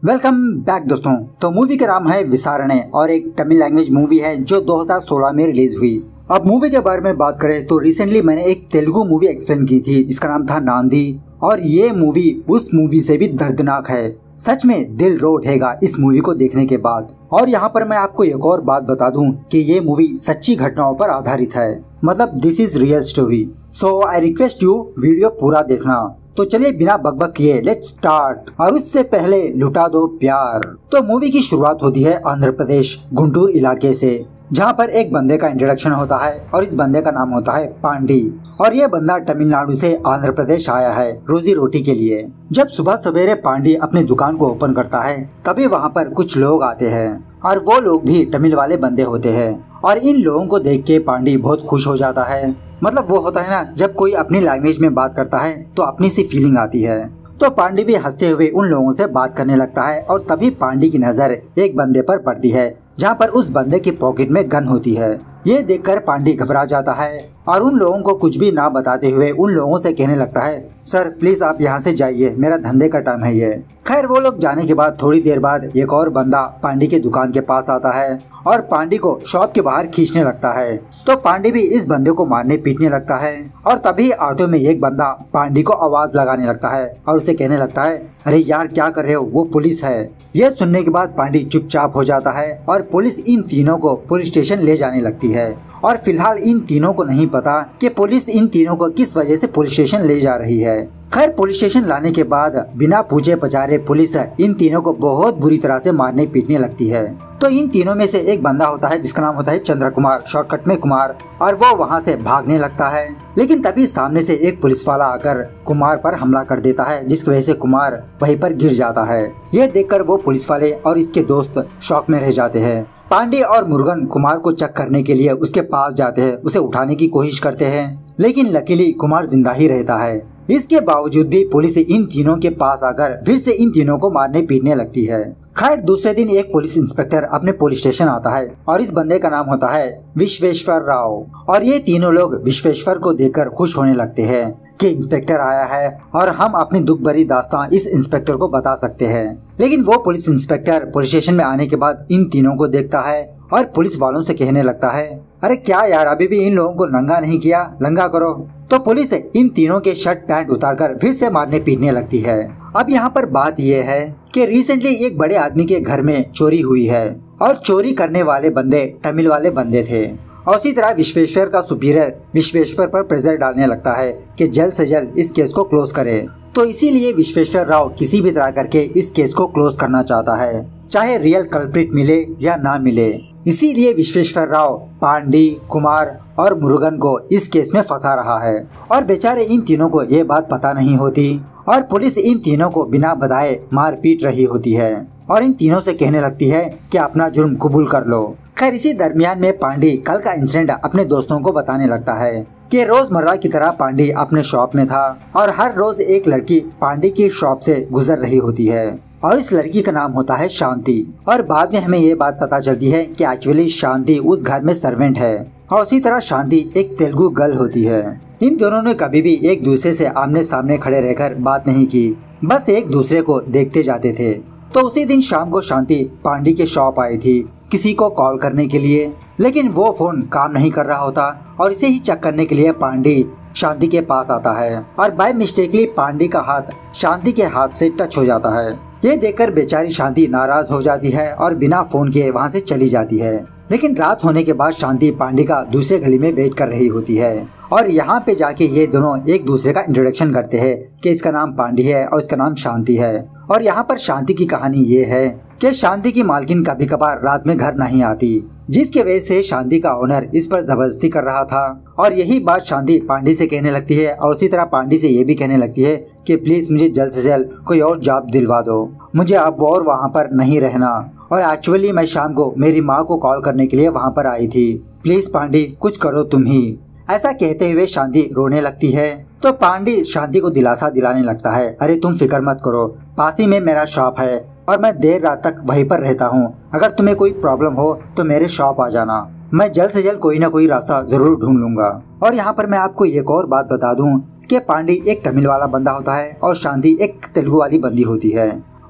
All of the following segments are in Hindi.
वेलकम बैक दोस्तों। तो मूवी का नाम है विसारणे और एक तमिल लैंग्वेज मूवी है जो 2016 में रिलीज हुई। अब मूवी के बारे में बात करें तो रिसेंटली मैंने एक तेलुगु मूवी एक्सप्लेन की थी जिसका नाम था नांदी, और ये मूवी उस मूवी से भी दर्दनाक है। सच में दिल रो उठेगा इस मूवी को देखने के बाद। और यहाँ पर मैं आपको एक और बात बता दूं कि ये मूवी सच्ची घटनाओं पर आधारित है, मतलब this is real story. So I request you video पूरा देखना। तो चलिए बिना बकबक किए लेट्स स्टार्ट। और उससे पहले लुटा दो प्यार। तो मूवी की शुरुआत होती है आंध्र प्रदेश गुंटूर इलाके से, जहाँ पर एक बंदे का इंट्रोडक्शन होता है और इस बंदे का नाम होता है पांडी। और ये बंदा तमिलनाडु से आंध्र प्रदेश आया है रोजी रोटी के लिए। जब सुबह सवेरे पांडी अपनी दुकान को ओपन करता है तभी वहाँ पर कुछ लोग आते हैं और वो लोग भी तमिल वाले बंदे होते हैं। और इन लोगों को देख के पांडी बहुत खुश हो जाता है। मतलब वो होता है ना, जब कोई अपनी लैंग्वेज में बात करता है तो अपनी सी फीलिंग आती है। तो पांडी भी हंसते हुए उन लोगों से बात करने लगता है और तभी पांडी की नजर एक बंदे पर पड़ती है जहाँ पर उस बंदे की पॉकेट में गन होती है। ये देखकर पांडी घबरा जाता है और उन लोगों को कुछ भी ना बताते हुए उन लोगों से कहने लगता है, सर प्लीज आप यहाँ से जाइए, मेरा धंधे का टाइम है ये। खैर वो लोग जाने के बाद थोड़ी देर बाद एक और बंदा पांडी के दुकान के पास आता है और पांडी को शॉप के बाहर खींचने लगता है। तो पांडी भी इस बंदे को मारने पीटने लगता है। और तभी ऑटो में एक बंदा पांडी को आवाज लगाने लगता है और उसे कहने लगता है, अरे यार क्या कर रहे हो, वो पुलिस है। यह सुनने के बाद पांडी चुपचाप हो जाता है और पुलिस इन तीनों को पुलिस स्टेशन ले जाने लगती है। और फिलहाल इन तीनों को नहीं पता कि पुलिस इन तीनों को किस वजह से पुलिस स्टेशन ले जा रही है। खैर पुलिस स्टेशन लाने के बाद बिना पूछे पचारे पुलिस इन तीनों को बहुत बुरी तरह से मारने पीटने लगती है। तो इन तीनों में से एक बंदा होता है जिसका नाम होता है चंद्र कुमार, शॉर्टकट में कुमार, और वो वहाँ से भागने लगता है। लेकिन तभी सामने से एक पुलिस वाला आकर कुमार पर हमला कर देता है जिसकी वजह से कुमार वहीं पर गिर जाता है। ये देखकर वो पुलिस वाले और इसके दोस्त शॉक में रह जाते हैं। पांडे और मुरुगन कुमार को चेक करने के लिए उसके पास जाते हैं, उसे उठाने की कोशिश करते हैं, लेकिन लकीली कुमार जिंदा ही रहता है। इसके बावजूद भी पुलिस इन तीनों के पास आकर फिर से इन तीनों को मारने पीटने लगती है। खैर दूसरे दिन एक पुलिस इंस्पेक्टर अपने पुलिस स्टेशन आता है और इस बंदे का नाम होता है विश्वेश्वर राव। और ये तीनों लोग विश्वेश्वर को देखकर खुश होने लगते हैं कि इंस्पेक्टर आया है और हम अपनी दुख भरी दास्तां इस इंस्पेक्टर को बता सकते हैं। लेकिन वो पुलिस इंस्पेक्टर पुलिस स्टेशन में आने के बाद इन तीनों को देखता है और पुलिस वालों से कहने लगता है, अरे क्या यार, अभी भी इन लोगों को नंगा नहीं किया, नंगा करो। तो पुलिस इन तीनों के शर्ट पैंट उतारकर फिर से मारने पीटने लगती है। अब यहाँ पर बात यह है कि रिसेंटली एक बड़े आदमी के घर में चोरी हुई है और चोरी करने वाले बंदे तमिल वाले बंदे थे। और उसी तरह विश्वेश्वर का सुपीरियर विश्वेश्वर पर प्रेशर डालने लगता है कि जल्द से जल्द इस केस को क्लोज करे। तो इसीलिए विश्वेश्वर राव किसी भी तरह करके इस केस को क्लोज करना चाहता है, चाहे रियल कल्प्रिट मिले या ना मिले। इसीलिए विश्वेश्वर राव पांडी, कुमार और मुरुगन को इस केस में फंसा रहा है। और बेचारे इन तीनों को ये बात पता नहीं होती और पुलिस इन तीनों को बिना बताए मार पीट रही होती है और इन तीनों से कहने लगती है कि अपना जुर्म कबूल कर लो। खैर इसी दरमियान में पांडी कल का इंसिडेंट अपने दोस्तों को बताने लगता है कि रोजमर्रा की तरह पांडी अपने शॉप में था और हर रोज एक लड़की पांडी की शॉप से गुजर रही होती है और इस लड़की का नाम होता है शांति। और बाद में हमें ये बात पता चलती है कि एक्चुअली शांति उस घर में सर्वेंट है और उसी तरह शांति एक तेलुगु गर्ल होती है। इन दोनों ने कभी भी एक दूसरे से आमने सामने खड़े रहकर बात नहीं की, बस एक दूसरे को देखते जाते थे। तो उसी दिन शाम को शांति पांडी के शॉप आई थी किसी को कॉल करने के लिए, लेकिन वो फोन काम नहीं कर रहा होता और इसे ही चेक करने के लिए पांडी शांति के पास आता है और बाय मिस्टेकली पांडी का हाथ शांति के हाथ से टच हो जाता है। ये देखकर बेचारी शांति नाराज हो जाती है और बिना फोन किए वहाँ से चली जाती है। लेकिन रात होने के बाद शांति पांडी का दूसरे गली में वेट कर रही होती है और यहाँ पे जाके ये दोनों एक दूसरे का इंट्रोडक्शन करते हैं कि इसका नाम पांडी है और इसका नाम शांति है। और यहाँ पर शांति की कहानी ये है कि शांति की मालकिन कभी कभार रात में घर नहीं आती, जिसके वजह से शांति का ओनर इस पर जबरदस्ती कर रहा था। और यही बात शांति पांडी से कहने लगती है और उसी तरह पांडी से ये भी कहने लगती है कि प्लीज मुझे जल्द से जल्द कोई और जॉब दिलवा दो, मुझे अब और वहाँ पर नहीं रहना। और एक्चुअली मैं शाम को मेरी माँ को कॉल करने के लिए वहाँ पर आई थी, प्लीज पांडी कुछ करो तुम ही। ऐसा कहते हुए शांति रोने लगती है। तो पांडी शांति को दिलासा दिलाने लगता है, अरे तुम फिक्र मत करो, पास ही में मेरा शॉप है और मैं देर रात तक वहीं पर रहता हूँ, अगर तुम्हें कोई प्रॉब्लम हो तो मेरे शॉप आ जाना, मैं जल्द से जल्द कोई ना कोई रास्ता जरूर ढूंढ लूंगा। और यहाँ पर मैं आपको एक और बात बता दूं कि पांडी एक तमिल वाला बंदा होता है और शांति एक तेलुगु वाली बंदी होती है।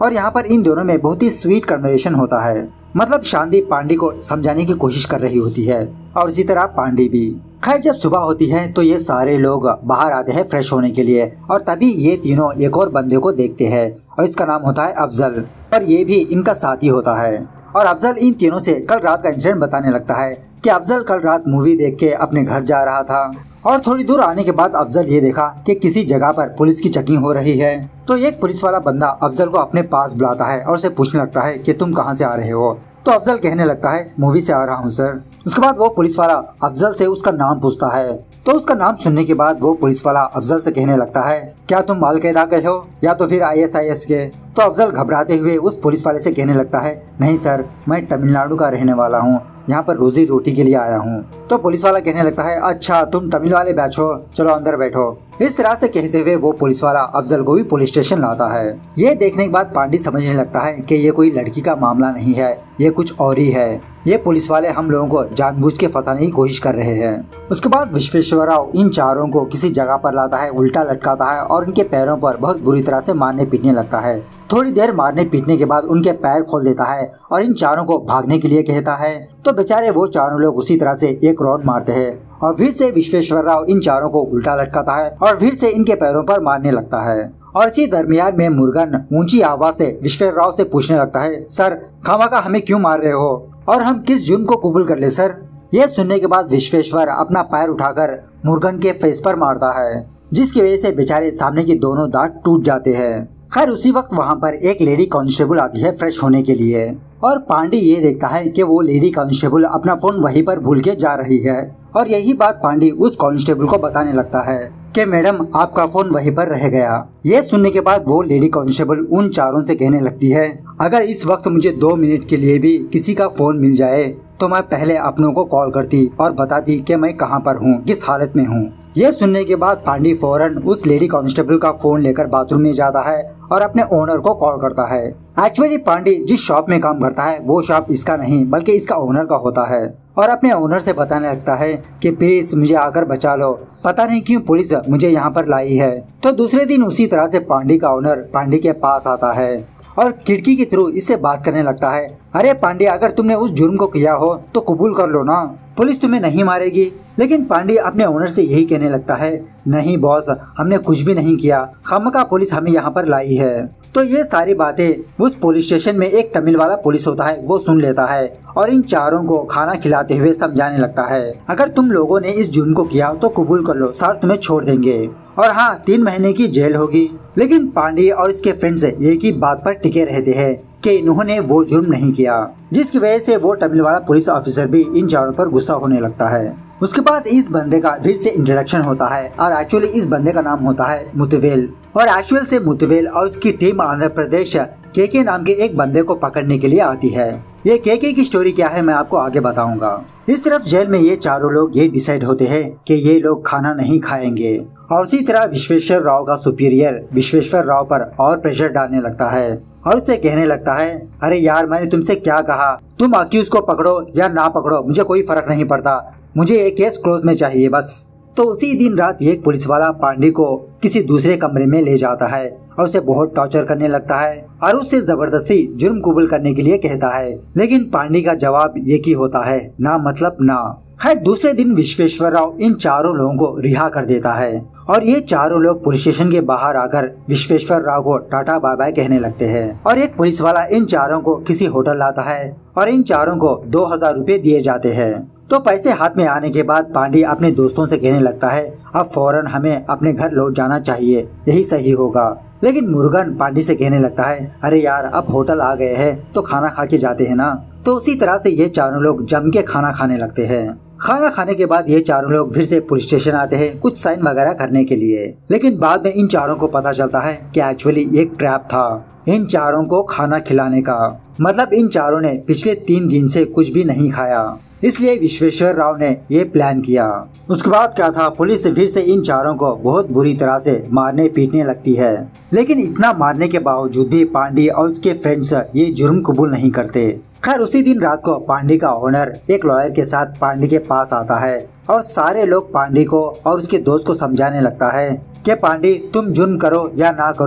और यहाँ पर इन दोनों में बहुत ही स्वीट कन्वर्सेशन होता है। मतलब शांति पांडे को समझाने की कोशिश कर रही होती है और इसी तरह पांडे भी। खैर जब सुबह होती है तो ये सारे लोग बाहर आते हैं फ्रेश होने के लिए और तभी ये तीनों एक और बंदे को देखते हैं और इसका नाम होता है अफजल और ये भी इनका साथी होता है। और अफजल इन तीनों से कल रात का इंसिडेंट बताने लगता है कि अफजल कल रात मूवी देख के अपने घर जा रहा था और थोड़ी दूर आने के बाद अफजल ये देखा कि किसी जगह पर पुलिस की चेकिंग हो रही है। तो एक पुलिस वाला बंदा अफजल को अपने पास बुलाता है और उसे पूछने लगता है कि तुम कहाँ से आ रहे हो। तो अफजल कहने लगता है मूवी से आ रहा हूँ सर। उसके बाद वो पुलिस वाला अफजल से उसका नाम पूछता है। तो उसका नाम सुनने के बाद वो पुलिस वाला अफजल से कहने लगता है क्या तुम अल-कायदा के हो या तो फिर ISIS के। तो अफजल घबराते हुए उस पुलिस वाले से कहने लगता है नहीं सर, मैं तमिलनाडु का रहने वाला हूँ, यहाँ पर रोजी रोटी के लिए आया हूँ। तो पुलिस वाला कहने लगता है अच्छा तुम तमिल वाले बैच हो, चलो अंदर बैठो। इस तरह से कहते हुए वो पुलिस वाला अफजल को भी पुलिस स्टेशन लाता है। ये देखने के बाद पांडे समझने लगता है कि ये कोई लड़की का मामला नहीं है, ये कुछ और ही है। ये पुलिस वाले हम लोगों को जानबूझ के फंसाने की कोशिश कर रहे हैं। उसके बाद विश्वेश्वर राव इन चारों को किसी जगह पर लाता है, उल्टा लटकाता है और उनके पैरों पर बहुत बुरी तरह से मारने पीटने लगता है। थोड़ी देर मारने पीटने के बाद उनके पैर खोल देता है और इन चारों को भागने के लिए कहता है। तो बेचारे वो चारों लोग उसी तरह से एक राउंड मारते हैं और फिर से विश्वेश्वर राव इन चारों को उल्टा लटकाता है और फिर से इनके पैरों पर मारने लगता है। और इसी दरमियान में मुर्गन ऊंची आवाज से विश्वेश्वर राव से पूछने लगता है सर खामखा हमें क्यों मार रहे हो और हम किस जुर्म को कबूल कर ले सर। ये सुनने के बाद विश्वेश्वर अपना पैर उठाकर मुर्गन के फेस पर मारता है जिसकी वजह से बेचारे सामने के दोनों दांत टूट जाते हैं। खैर उसी वक्त वहाँ पर एक लेडी कांस्टेबल आती है फ्रेश होने के लिए और पांडे ये देखता है कि वो लेडी कांस्टेबल अपना फोन वहीं पर भूल के जा रही है और यही बात पांडे उस कांस्टेबल को बताने लगता है कि मैडम आपका फोन वहीं पर रह गया। ये सुनने के बाद वो लेडी कांस्टेबल उन चारों से कहने लगती है अगर इस वक्त मुझे 2 मिनट के लिए भी किसी का फोन मिल जाए तो मैं पहले अपनों को कॉल करती और बताती कि मैं कहाँ पर हूँ, किस हालत में हूँ। ये सुनने के बाद पांडे फौरन उस लेडी कांस्टेबल का फोन लेकर बाथरूम में जाता है और अपने ओनर को कॉल करता है। एक्चुअली पांडे जिस शॉप में काम करता है वो शॉप इसका नहीं बल्कि इसका ओनर का होता है और अपने ओनर से बताने लगता है कि प्लीज मुझे आकर बचा लो, पता नहीं क्यों पुलिस मुझे यहाँ पर लाई है। तो दूसरे दिन उसी तरह से पांडे का ओनर पांडे के पास आता है और खिड़की के थ्रू इससे बात करने लगता है अरे पांडे अगर तुमने उस जुर्म को किया हो तो कबूल कर लो ना, पुलिस तुम्हें नहीं मारेगी। लेकिन पांडे अपने ओनर से यही कहने लगता है नहीं बॉस, हमने कुछ भी नहीं किया, खामखा पुलिस हमें यहाँ पर लाई है। तो ये सारी बातें उस पुलिस स्टेशन में एक तमिल वाला पुलिस होता है वो सुन लेता है और इन चारों को खाना खिलाते हुए समझाने लगता है अगर तुम लोगों ने इस जुर्म को किया तो कबूल कर लो, सर तुम्हें छोड़ देंगे और हाँ 3 महीने की जेल होगी। लेकिन पांडे और इसके फ्रेंड्स एक ही बात पर टिके रहते हैं कि इन्होंने वो जुर्म नहीं किया, जिसकी वजह से वो तमिल वाला पुलिस ऑफिसर भी इन चारों पर गुस्सा होने लगता है। उसके बाद इस बंदे का फिर से इंट्रोडक्शन होता है और एक्चुअली इस बंदे का नाम होता है मुतवेल और एक्चुअल से मुतवेल और उसकी टीम आंध्र प्रदेश के नाम के एक बंदे को पकड़ने के लिए आती है। ये के की स्टोरी क्या है मैं आपको आगे बताऊंगा। इस तरफ जेल में ये चारों लोग ये डिसाइड होते हैं कि ये लोग खाना नहीं खाएंगे और उसी तरह विश्वेश्वर राव का सुपीरियर विश्वेश्वर राव पर और प्रेशर डालने लगता है और उसे कहने लगता है अरे यार मैंने तुमसे क्या कहा, तुम अक्यूज को पकड़ो या ना पकड़ो मुझे कोई फर्क नहीं पड़ता, मुझे एक केस क्लोज में चाहिए बस। तो उसी दिन रात एक पुलिस वाला पांडे को किसी दूसरे कमरे में ले जाता है और उसे बहुत टॉर्चर करने लगता है और उससे जबरदस्ती जुर्म कबूल करने के लिए कहता है। लेकिन पांडे का जवाब एक ही होता है ना मतलब ना। खैर दूसरे दिन विश्वेश्वर राव इन चारों लोगों को रिहा कर देता है और ये चारों लोग पुलिस स्टेशन के बाहर आकर विश्वेश्वर राव को टाटा बाय बाय कहने लगते हैं और एक पुलिस वाला इन चारों को किसी होटल लाता है और इन चारों को 2000 रुपए दिए जाते हैं। तो पैसे हाथ में आने के बाद पांडे अपने दोस्तों से कहने लगता है अब फौरन हमें अपने घर लौट जाना चाहिए, यही सही होगा। लेकिन मुर्गन पांडे से कहने लगता है अरे यार अब होटल आ गए हैं तो खाना खा के जाते हैं ना। तो उसी तरह से ये चारों लोग जम के खाना खाने लगते हैं। खाना खाने के बाद ये चारों लोग फिर से पुलिस स्टेशन आते हैं कुछ साइन वगैरह करने के लिए। लेकिन बाद में इन चारों को पता चलता है कि एक्चुअली एक ट्रैप था इन चारों को खाना खिलाने का। मतलब इन चारों ने पिछले 3 दिन से कुछ भी नहीं खाया, इसलिए विश्वेश्वर राव ने ये प्लान किया। उसके बाद क्या था, पुलिस फिर से इन चारों को बहुत बुरी तरह से मारने पीटने लगती है। लेकिन इतना मारने के बावजूद भी पांडे और उसके फ्रेंड्स ये जुर्म कबूल नहीं करते। खैर उसी दिन रात को पांडे का ओनर एक लॉयर के साथ पांडे के पास आता है और सारे लोग पांडे को और उसके दोस्त को समझाने लगता है कि पांडे तुम जुर्म करो या ना करो,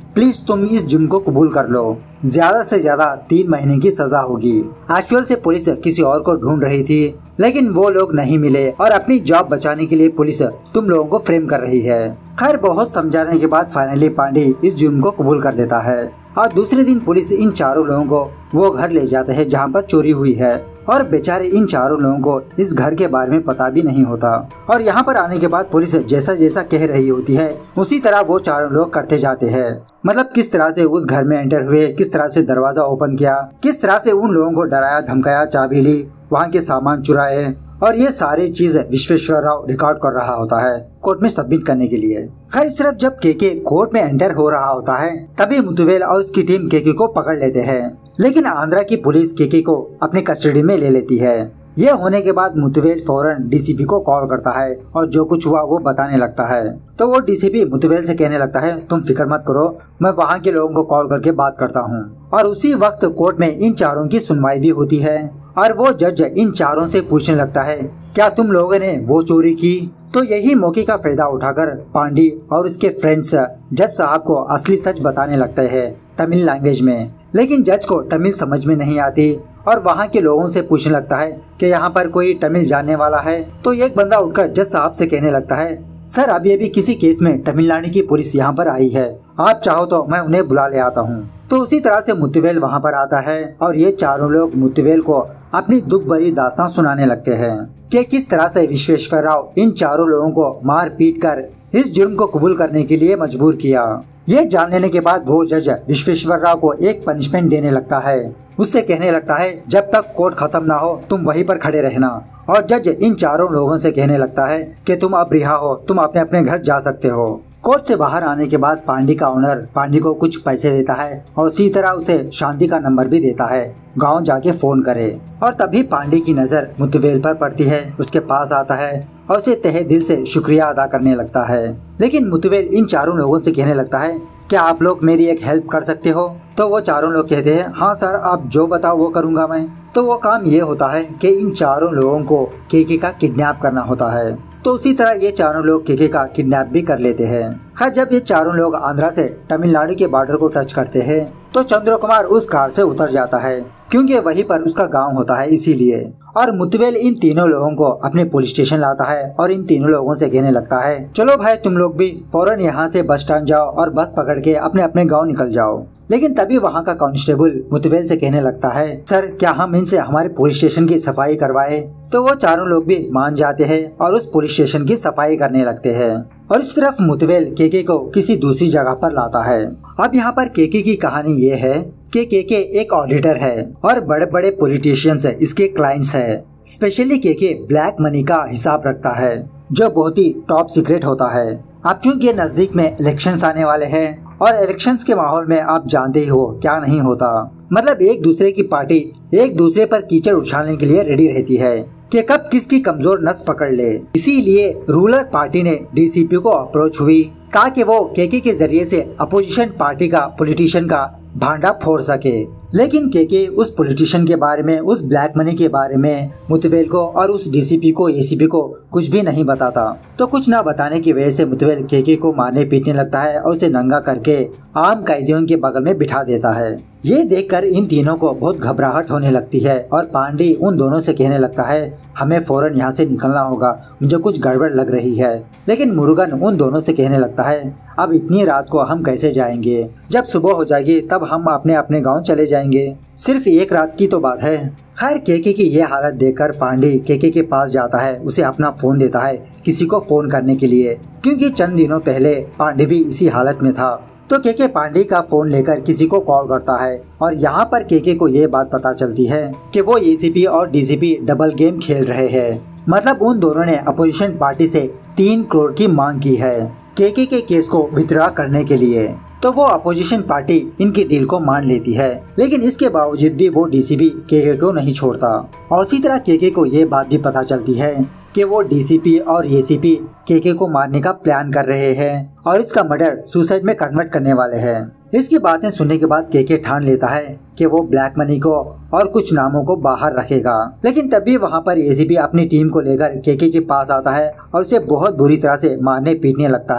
प्लीज तुम इस जुर्म को कबूल कर लो, ज्यादा से ज्यादा 3 महीने की सजा होगी। एक्चुअल से पुलिस किसी और को ढूंढ रही थी, लेकिन वो लोग नहीं मिले और अपनी जॉब बचाने के लिए पुलिस तुम लोगों को फ्रेम कर रही है। खैर बहुत समझाने के बाद फाइनली पांडे इस जुर्म को कबूल कर लेता है और दूसरे दिन पुलिस इन चारों लोगों को वो घर ले जाते हैं जहाँ पर चोरी हुई है और बेचारे इन चारों लोगों को इस घर के बारे में पता भी नहीं होता। और यहाँ पर आने के बाद पुलिस जैसा जैसा कह रही होती है उसी तरह वो चारों लोग करते जाते हैं। मतलब किस तरह से उस घर में एंटर हुए, किस तरह से दरवाजा ओपन किया, किस तरह से उन लोगों को डराया धमकाया, चाबी ली, वहाँ के सामान चुराए, और ये सारी चीज विश्वेश्वर राव रिकॉर्ड कर रहा होता है कोर्ट में सबमिट करने के लिए। खैर इस तरफ जब केके कोर्ट में एंटर हो रहा होता है तभी मुतुवेल और उसकी टीम केके को पकड़ लेते हैं, लेकिन आंध्रा की पुलिस केके को अपनी कस्टडी में ले लेती है। ये होने के बाद मुतुवेल फौरन डीसीपी को कॉल करता है और जो कुछ हुआ वो बताने लगता है। तो वो डीसीपी मुतुवेल से कहने लगता है तुम फिक्र मत करो, मैं वहाँ के लोगों को कॉल करके बात करता हूँ। और उसी वक्त कोर्ट में इन चारों की सुनवाई भी होती है और वो जज इन चारों से पूछने लगता है क्या तुम लोगों ने वो चोरी की। तो यही मौके का फायदा उठाकर पांडे और उसके फ्रेंड्स जज साहब को असली सच बताने लगते हैं तमिल लैंग्वेज में, लेकिन जज को तमिल समझ में नहीं आती और वहाँ के लोगों से पूछने लगता है कि यहाँ पर कोई तमिल जानने वाला है। तो एक बंदा उठकर जज साहब से कहने लगता है सर अभी किसी केस में तमिलनाडु की पुलिस यहाँ पर आई है, आप चाहो तो मैं उन्हें बुला ले आता हूँ। तो उसी तरह से मुतुवेल वहाँ पर आता है और ये चारों लोग मुतुवेल को अपनी दुख भरी दास्तान सुनाने लगते हैं कि किस तरह से विश्वेश्वर राव इन चारों लोगों को मार पीट कर इस जुर्म को कबूल करने के लिए मजबूर किया। ये जान लेने के बाद वो जज विश्वेश्वर राव को एक पनिशमेंट देने लगता है, उससे कहने लगता है जब तक कोर्ट खत्म ना हो तुम वहीं पर खड़े रहना। और जज इन चारों लोगों से कहने लगता है कि तुम अब रिहा हो, तुम अपने अपने घर जा सकते हो। कोर्ट से बाहर आने के बाद पांडे का ओनर पांडे को कुछ पैसे देता है और उसी तरह उसे शांति का नंबर भी देता है, गांव जाके फोन करे। और तभी पांडे की नजर मुतुवेल पर पड़ती है, उसके पास आता है और उसे तहे दिल से शुक्रिया अदा करने लगता है। लेकिन मुतुवेल इन चारों लोगों से कहने लगता है क्या आप लोग मेरी एक हेल्प कर सकते हो। तो वो चारों लोग कहते हैं हाँ सर, आप जो बताओ वो करूँगा मैं। तो वो काम ये होता है कि इन चारों लोगों को केके का किडनैप करना होता है। तो उसी तरह ये चारों लोग केके का किडनैप भी कर लेते हैं। खैर जब ये चारों लोग आंध्रा से तमिलनाडु के बॉर्डर को टच करते हैं तो चंद्र कुमार उस कार से उतर जाता है क्योंकि वहीं पर उसका गांव होता है इसीलिए। और मुतुवेल इन तीनों लोगों को अपने पुलिस स्टेशन लाता है और इन तीनों लोगों से कहने लगता है चलो भाई तुम लोग भी फौरन यहाँ से बस स्टैंड जाओ और बस पकड़ के अपने अपने गाँव निकल जाओ। लेकिन तभी वहाँ का कांस्टेबल मुतुवेल से कहने लगता है सर क्या हम इनसे हमारे पुलिस स्टेशन की सफाई करवाए। तो वो चारों लोग भी मान जाते हैं और उस पुलिस स्टेशन की सफाई करने लगते हैं। और इस तरफ मुतुवेल केके को किसी दूसरी जगह पर लाता है। अब यहाँ पर केके की कहानी ये है कि केके एक ऑडिटर है और बड़े बड़े पॉलिटिशियंस इसके क्लाइंट्स है। स्पेशली केके ब्लैक मनी का हिसाब रखता है जो बहुत ही टॉप सीक्रेट होता है। अब चूंकि नजदीक में इलेक्शंस आने वाले हैं और इलेक्शंस के माहौल में आप जानते ही हो क्या नहीं होता, मतलब एक दूसरे की पार्टी एक दूसरे पर कीचड़ उछालने के लिए रेडी रहती है कि कब किसकी कमजोर नस पकड़ ले। इसीलिए रूलर पार्टी ने डीसीपी को अप्रोच हुई ताकि वो केके के जरिए से अपोजिशन पार्टी का पॉलिटिशियन का भांडा फोड़ सके। लेकिन केके उस पॉलिटिशियन के बारे में, उस ब्लैक मनी के बारे में मुतुवेल को और उस डीसीपी को एसीपी को कुछ भी नहीं बताता। तो कुछ ना बताने की वजह से मुतुवेल केके को मारने पीटने लगता है और उसे नंगा करके आम कैदियों के बगल में बिठा देता है। ये देखकर इन तीनों को बहुत घबराहट होने लगती है और पांडे उन दोनों से कहने लगता है हमें फौरन यहाँ से निकलना होगा, मुझे कुछ गड़बड़ लग रही है। लेकिन मुरुगन उन दोनों से कहने लगता है अब इतनी रात को हम कैसे जाएंगे, जब सुबह हो जाएगी तब हम अपने अपने गांव चले जाएंगे, सिर्फ एक रात की तो बात है। खैर केके की ये हालत देखकर पांडे केके के पास जाता है, उसे अपना फोन देता है किसी को फोन करने के लिए, क्योंकि चंद दिनों पहले पांडे भी इसी हालत में था। तो केके पांडे का फोन लेकर किसी को कॉल करता है और यहाँ पर केके को ये बात पता चलती है कि वो एसीपी और डीसीपी डबल गेम खेल रहे हैं। मतलब उन दोनों ने अपोजिशन पार्टी से 3 करोड़ की मांग की है केके के केस को विथड्रॉ करने के लिए। तो वो अपोजिशन पार्टी इनकी डील को मान लेती है, लेकिन इसके बावजूद भी वो डीसीपी केके को नहीं छोड़ता। और इसी तरह केके को ये बात भी पता चलती है कि वो डीसीपी और एसीपी केके को मारने का प्लान कर रहे हैं और इसका मर्डर सुसाइड में कन्वर्ट करने वाले हैं। इसकी बातें सुनने के बाद केके ठान लेता है कि वो ब्लैक मनी को और कुछ नामों को बाहर रखेगा। लेकिन तभी वहाँ पर एसीपी अपनी टीम को लेकर केके के पास आता है और उसे बहुत बुरी तरह से मारने पीटने लगता है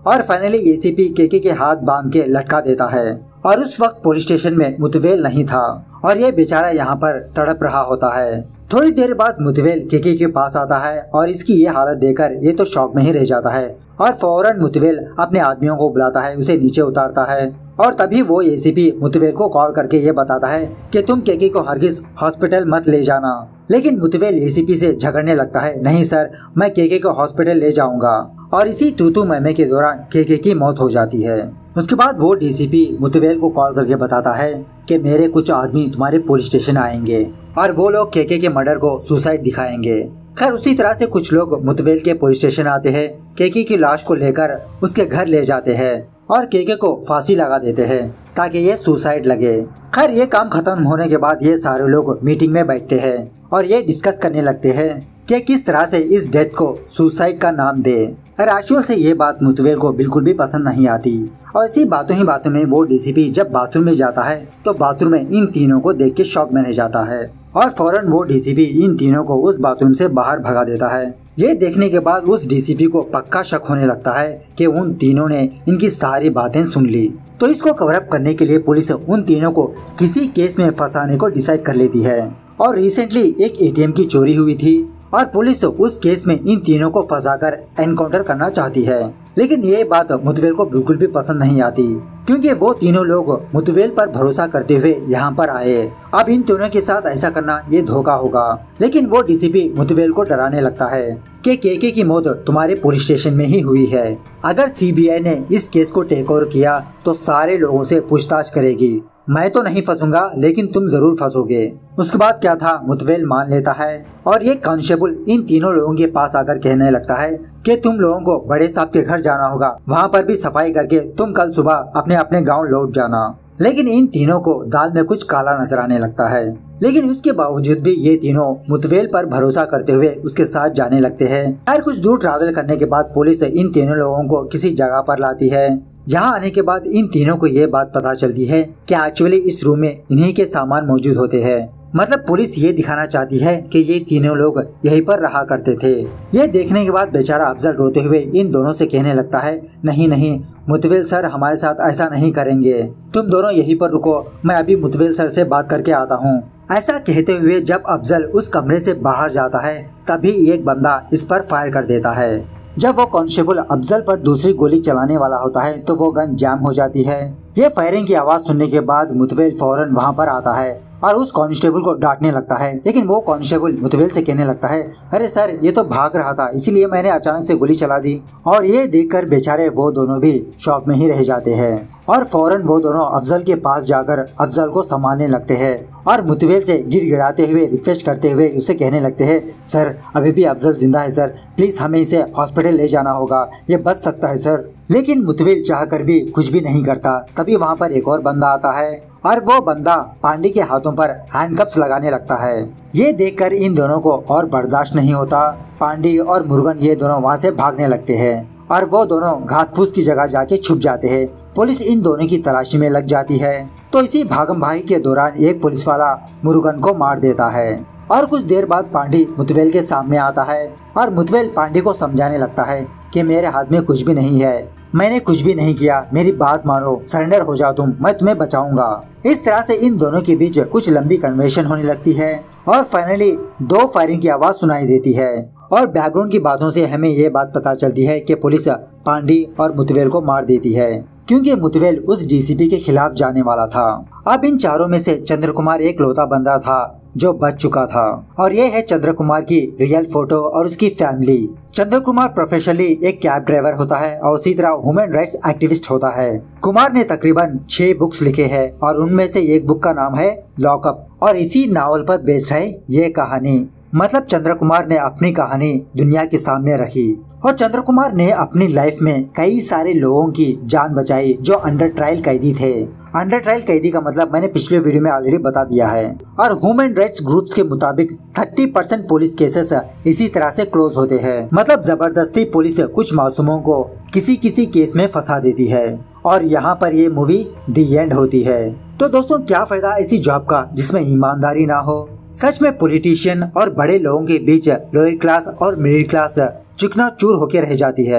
और फाइनली एसीपी केके के हाथ बांध के लटका देता है। और उस वक्त पुलिस स्टेशन में मुतवेल नहीं था और ये बेचारा यहाँ पर तड़प रहा होता है। थोड़ी देर बाद मुतवेल केके के पास आता है और इसकी ये हालत देखकर ये तो शॉक में ही रह जाता है और फौरन मुतवेल अपने आदमियों को बुलाता है, उसे नीचे उतारता है। और तभी वो एसीपी मुतवेल को कॉल करके ये बताता है कि तुम केके को हरगिज हॉस्पिटल मत ले जाना। लेकिन मुतवेल एसीपी से झगड़ने लगता है, नहीं सर, मैं केके को हॉस्पिटल ले जाऊंगा। और इसी तू मैमे के दौरान केके की मौत हो जाती है। उसके बाद वो डीसीपी मुतवेल को कॉल करके बताता है कि मेरे कुछ आदमी तुम्हारे पुलिस स्टेशन आएंगे और वो लोग केके के मर्डर को सुसाइड दिखाएंगे। खैर उसी तरह से कुछ लोग मुतवेल के पुलिस स्टेशन आते हैं, केके की लाश को लेकर उसके घर ले जाते हैं और केके को फांसी लगा देते हैं ताकि ये सुसाइड लगे। खैर ये काम खत्म होने के बाद ये सारे लोग मीटिंग में बैठते हैं और ये डिस्कस करने लगते हैं कि किस तरह से इस डेथ को सुसाइड का नाम दे। और एक्चुअल से ये बात मुतवेल को बिल्कुल भी पसंद नहीं आती और इसी बातों ही बातों में वो डीसीपी जब बाथरूम में जाता है तो बाथरूम में इन तीनों को देख के शॉक में रह जाता है और फौरन वो डीसीपी इन तीनों को उस बाथरूम से बाहर भगा देता है। ये देखने के बाद उस डीसीपी को पक्का शक होने लगता है कि उन तीनों ने इनकी सारी बातें सुन ली। तो इसको कवर अप करने के लिए पुलिस उन तीनों को किसी केस में फंसाने को डिसाइड कर लेती है। और रिसेंटली एक एटीएम की चोरी हुई थी और पुलिस उस केस में इन तीनों को फंसाकर एनकाउंटर करना चाहती है। लेकिन ये बात मुतवेल को बिल्कुल भी पसंद नहीं आती क्योंकि वो तीनों लोग मुतवेल पर भरोसा करते हुए यहाँ पर आए। अब इन तीनों के साथ ऐसा करना ये धोखा होगा। लेकिन वो डीसीपी मुतवेल को डराने लगता है कि केके की मौत तुम्हारे पुलिस स्टेशन में ही हुई है। अगर सीबीआई ने इस केस को टेक ओवर किया तो सारे लोगों से पूछताछ करेगी। मैं तो नहीं फंसूंगा लेकिन तुम जरूर फंसोगे। उसके बाद क्या था, मुतवेल मान लेता है और ये कांस्टेबल इन तीनों लोगों के पास आकर कहने लगता है कि तुम लोगों को बड़े साहब के घर जाना होगा, वहाँ पर भी सफाई करके तुम कल सुबह अपने अपने गांव लौट जाना। लेकिन इन तीनों को दाल में कुछ काला नजर आने लगता है। लेकिन उसके बावजूद भी ये तीनों मुतवेल पर भरोसा करते हुए उसके साथ जाने लगते हैं। और कुछ दूर ट्रैवल करने के बाद पुलिस इन तीनों लोगों को किसी जगह पर लाती है। यहाँ आने के बाद इन तीनों को ये बात पता चलती है कि एक्चुअली इस रूम में इन्हीं के सामान मौजूद होते हैं। मतलब पुलिस ये दिखाना चाहती है कि ये तीनों लोग यहीं पर रहा करते थे। ये देखने के बाद बेचारा अफजल रोते हुए इन दोनों से कहने लगता है, नहीं नहीं मुतवेल सर हमारे साथ ऐसा नहीं करेंगे, तुम दोनों यहीं पर रुको, मैं अभी मुतवेल सर से बात करके आता हूँ। ऐसा कहते हुए जब अफजल उस कमरे से बाहर जाता है तभी एक बंदा इस पर फायर कर देता है। जब वो कांस्टेबल अफजल पर दूसरी गोली चलाने वाला होता है तो वो गन जैम हो जाती है। ये फायरिंग की आवाज सुनने के बाद मुतवेल फौरन वहाँ पर आता है और उस कांस्टेबल को डांटने लगता है। लेकिन वो कांस्टेबल मुतवेल से कहने लगता है, अरे सर ये तो भाग रहा था इसीलिए मैंने अचानक से गोली चला दी। और ये देखकर बेचारे वो दोनों भी शॉक में ही रह जाते हैं और फौरन वो दोनों अफजल के पास जाकर अफजल को संभालने लगते हैं और मुतवेल से गिड़गिड़ाते हुए रिक्वेस्ट करते हुए उसे कहने लगते हैं, सर अभी भी अफजल जिंदा है सर, प्लीज हमें इसे हॉस्पिटल ले जाना होगा, ये बच सकता है सर। लेकिन मुतवेल चाहकर भी कुछ भी नहीं करता। तभी वहाँ पर एक और बंदा आता है और वो बंदा पांडे के हाथों पर हैंडकफ्स लगाने लगता है। ये देखकर इन दोनों को और बर्दाश्त नहीं होता। पांडे और मुरुगन ये दोनों वहाँ से भागने लगते हैं और वो दोनों घास फूस की जगह जाके छुप जाते हैं। पुलिस इन दोनों की तलाशी में लग जाती है। तो इसी भागम भागी के दौरान एक पुलिस वाला मुरुगन को मार देता है और कुछ देर बाद पांडे मुतवेल के सामने आता है और मुतवेल पांडे को समझाने लगता है कि मेरे हाथ में कुछ भी नहीं है, मैंने कुछ भी नहीं किया, मेरी बात मानो, सरेंडर हो जाओ तुम, मैं तुम्हें बचाऊंगा। इस तरह से इन दोनों के बीच कुछ लंबी कन्वर्सेशन होने लगती है और फाइनली 2 फायरिंग की आवाज सुनाई देती है और बैकग्राउंड की बातों से हमें ये बात पता चलती है कि पुलिस पांडे और मुतवेल को मार देती है क्योंकि मुतवेल उस डीसीपी के खिलाफ जाने वाला था। अब इन चारों में से चंद्र कुमार एक लौता बंदा था जो बच चुका था और ये है चंद्र कुमार की रियल फोटो और उसकी फैमिली। चंद्र कुमार प्रोफेशनली एक कैब ड्राइवर होता है और उसी तरह ह्यूमन राइट्स एक्टिविस्ट होता है। कुमार ने तकरीबन 6 बुक्स लिखे हैं और उनमें से एक बुक का नाम है लॉकअप और इसी नावल पर बेस्ड है ये कहानी। मतलब चंद्र कुमार ने अपनी कहानी दुनिया के सामने रखी और चंद्र कुमार ने अपनी लाइफ में कई सारे लोगों की जान बचाई जो अंडर ट्रायल कैदी थे। अंडर ट्रायल कैदी का मतलब मैंने पिछले वीडियो में ऑलरेडी बता दिया है। और ह्यूमन राइट्स ग्रुप्स के मुताबिक 30% पुलिस केसेस इसी तरह से क्लोज होते हैं। मतलब जबरदस्ती पुलिस कुछ मासूमों को किसी किसी केस में फंसा देती है और यहाँ पर ये मूवी दी एंड होती है। तो दोस्तों क्या फायदा ऐसी जॉब का जिसमें ईमानदारी ना हो। सच में पॉलिटिशियन और बड़े लोगों के बीच लोअर क्लास और मिडिल क्लास चिकना चूर होकर रह जाती है।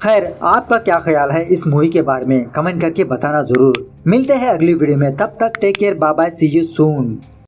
खैर, आपका क्या ख्याल है इस मूवी के बारे में कमेंट करके बताना जरूर। मिलते हैं अगली वीडियो में, तब तक take care, bye bye, see you soon.